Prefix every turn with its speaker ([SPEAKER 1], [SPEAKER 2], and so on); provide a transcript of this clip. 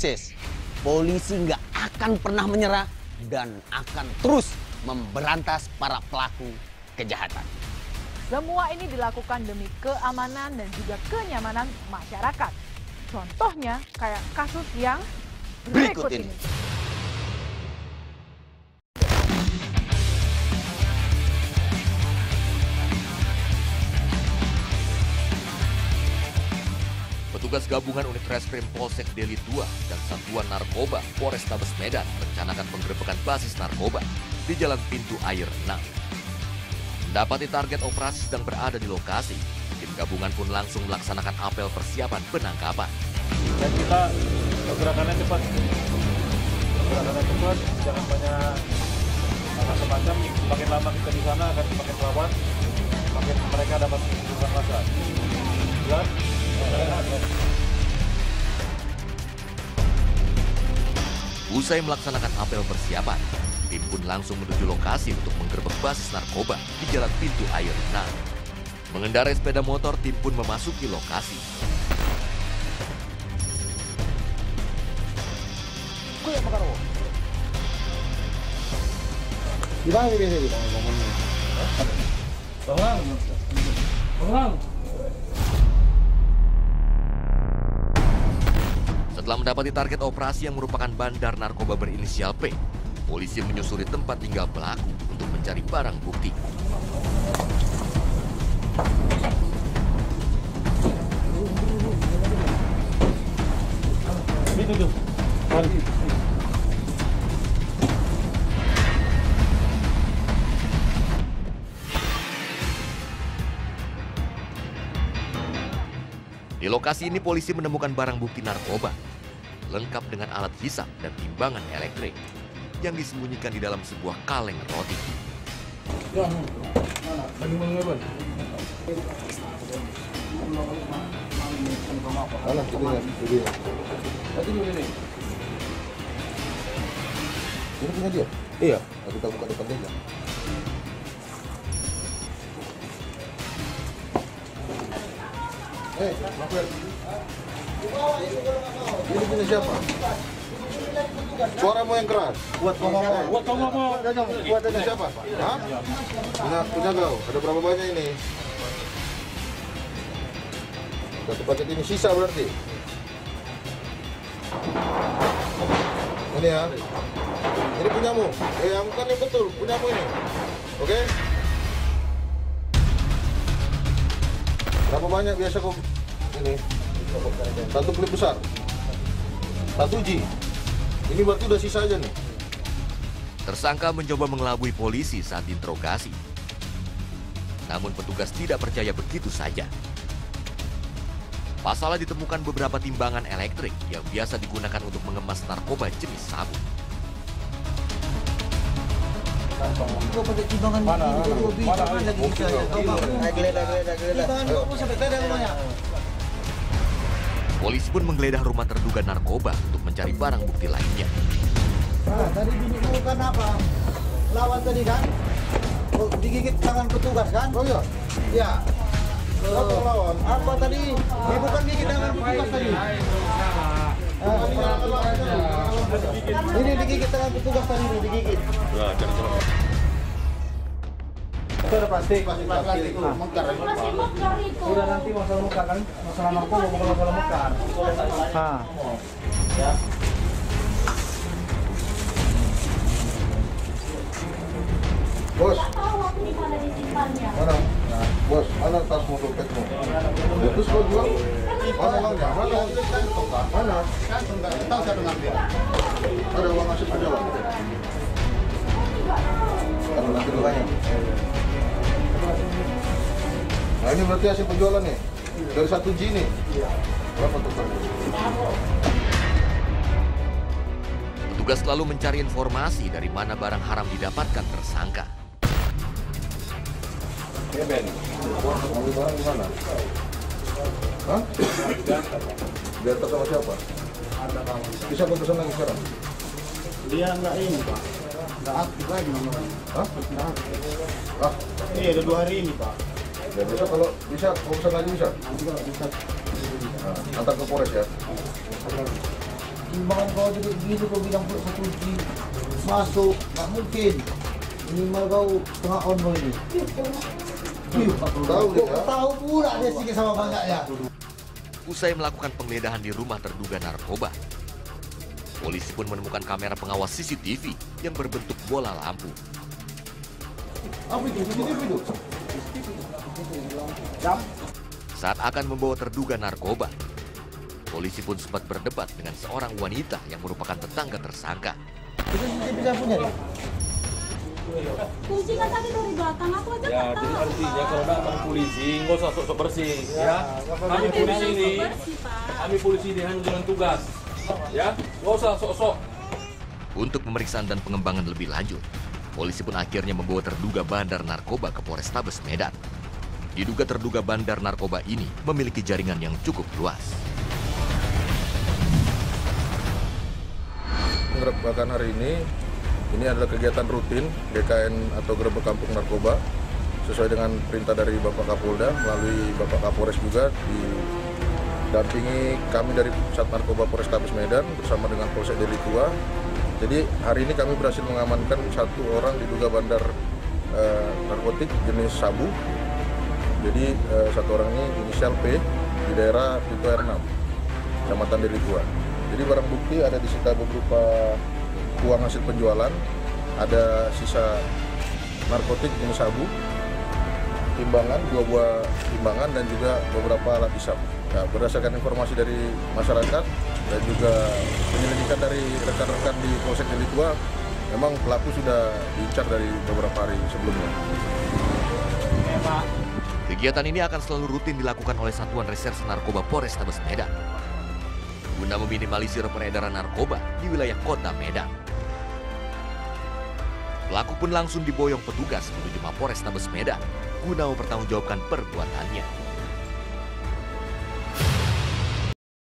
[SPEAKER 1] Sis, polisi nggak akan pernah menyerah dan akan terus memberantas para pelaku kejahatan.
[SPEAKER 2] Semua ini dilakukan demi keamanan dan juga kenyamanan masyarakat. Contohnya kayak kasus yang berikut ini.
[SPEAKER 3] Petugas gabungan unit Reskrim Polsek Deli 2 dan Satuan Narkoba Polrestabes Medan merencanakan penggerebekan basis narkoba di Jalan Pintu Air 6. Mendapati target operasi sedang berada di lokasi, tim gabungan pun langsung melaksanakan apel persiapan penangkapan.
[SPEAKER 4] Dan kita gerakannya cepat. Gerakannya cepat, jangan banyak macam-macam. Semakin lama kita di sana akan semakin rawan, semakin mereka dapat menunjukkan rasa. Jelas?
[SPEAKER 3] Usai melaksanakan apel persiapan, tim pun langsung menuju lokasi untuk menggerebek basis narkoba di Jalan Pintu Air 6. Mengendarai sepeda motor, tim pun memasuki lokasi. Setelah mendapati target operasi yang merupakan bandar narkoba berinisial P, polisi menyusuri tempat tinggal pelaku untuk mencari barang bukti. Di lokasi ini polisi menemukan barang bukti narkoba, lengkap dengan alat hisap dan timbangan elektrik yang disembunyikan di dalam sebuah kaleng roti.
[SPEAKER 5] Ini punya dia? Iya. Kita buka depan dia. Ini punya siapa? Suaramu yang keras. Buat ngomong. Buat siapa? Hah? Punya kau. Ada berapa banyak ini? Satu paket ini sisa berarti. Ini ya. Ini punyamu. Yang bukan yang betul, punyamu ini. Oke? Berapa banyak biasa kau ini? Satu klip besar. 1 G. Ini berarti udah sisa aja nih.
[SPEAKER 3] Tersangka mencoba mengelabui polisi saat diinterogasi. Namun petugas tidak percaya begitu saja. Pasalnya ditemukan beberapa timbangan elektrik yang biasa digunakan untuk mengemas narkoba jenis sabu. Polisi pun menggeledah rumah terduga narkoba untuk mencari barang bukti lainnya.
[SPEAKER 6] Tadi biniku kan apa? Lawan tadi kan? Oh, digigit tangan petugas kan?
[SPEAKER 5] Oh iya?
[SPEAKER 6] Iya.
[SPEAKER 5] Apa lawan?
[SPEAKER 6] Apa tadi? Ibu kan gigit tangan petugas tadi. Ini digigit tangan petugas tadi, ini digigit. Itu udah plastik itu mekar. Udah nanti masalah mekar kan? Masalah narkoba bukan masalah mekar. Ya.
[SPEAKER 5] Bos. Mana? Nah, bos, mana tasmu dompetmu? Terus kau jual? Mana uangnya? Mana? Mana? Tahu saya ngambil. Ada uang masuk aja uang. Kalau nanti banyak. Nah ini berarti hasil penjualan nih. Dari 1 G nih. Berapa total?
[SPEAKER 3] Petugas selalu mencari informasi dari mana barang haram didapatkan tersangka.
[SPEAKER 5] Ya Ben, mau barang di mana? Hah? Di atas sama siapa? Bisa kau pesan lagi sekarang?
[SPEAKER 6] Dia enggak ini, Pak. Enggak aktif lagi nomornya.
[SPEAKER 5] Hah?
[SPEAKER 6] Enggak aktif.
[SPEAKER 5] Ah,
[SPEAKER 6] Iya, udah 2 hari ini, Pak.
[SPEAKER 5] ya bisa kalau bisa kau pesan lagi bisa.
[SPEAKER 6] Nanti kalau bisa.
[SPEAKER 5] Nah, antar ke Polres ya.
[SPEAKER 6] Timbangan kau jadi begitu kau bilang pun 1G masuk, nggak mungkin. Minimal kau setengah on kau ini. Tahu pula dia sedikit sama banyaknya.
[SPEAKER 3] Usai melakukan penggeledahan di rumah terduga narkoba, polisi pun menemukan kamera pengawas CCTV yang berbentuk bola lampu.
[SPEAKER 5] Apa itu? CCTV itu?
[SPEAKER 3] Saat akan membawa terduga narkoba, polisi pun sempat berdebat dengan seorang wanita yang merupakan tetangga tersangka.
[SPEAKER 6] Itu CCTV saya punya nih.
[SPEAKER 7] Kunci kan tadi dari belakang, aku aja nggak tahu.
[SPEAKER 4] Jadi artinya kalau datang polisi, nggak usah sok-sok bersih, ya. Kami polisi ini, kami polisi ini hanya jalan tugas, ya. Nggak usah sok-sok.
[SPEAKER 3] Untuk pemeriksaan dan pengembangan lebih lanjut, polisi pun akhirnya membawa terduga bandar narkoba ke Polrestabes Medan. Diduga terduga bandar narkoba ini memiliki jaringan yang cukup luas.
[SPEAKER 5] Penggerebekan hari ini adalah kegiatan rutin GKN atau Gerebek Kampung Narkoba sesuai dengan perintah dari Bapak Kapolda melalui Bapak Kapolres juga didampingi kami dari Sat Narkoba Polrestabes Medan bersama dengan Polsek Deli Tua. Jadi hari ini kami berhasil mengamankan 1 orang diduga bandar narkotik jenis sabu. Jadi 1 orang ini inisial P di daerah Pintu Air 6, Kecamatan Deli Tua. Jadi barang bukti ada disita berupa uang hasil penjualan, ada sisa narkotik jenis sabu, timbangan, 2 buah timbangan dan juga beberapa alat hisap. Nah, berdasarkan informasi dari masyarakat dan juga penyelidikan dari rekan-rekan di Polsek Deli Tua, memang pelaku sudah diincar dari beberapa hari sebelumnya.
[SPEAKER 3] Kegiatan ini akan selalu rutin dilakukan oleh Satuan Reserse Narkoba Polrestabes Medan guna meminimalisir peredaran narkoba di wilayah kota Medan. Pelaku pun langsung diboyong petugas menuju Mapolrestabes Medan guna mempertanggungjawabkan perbuatannya.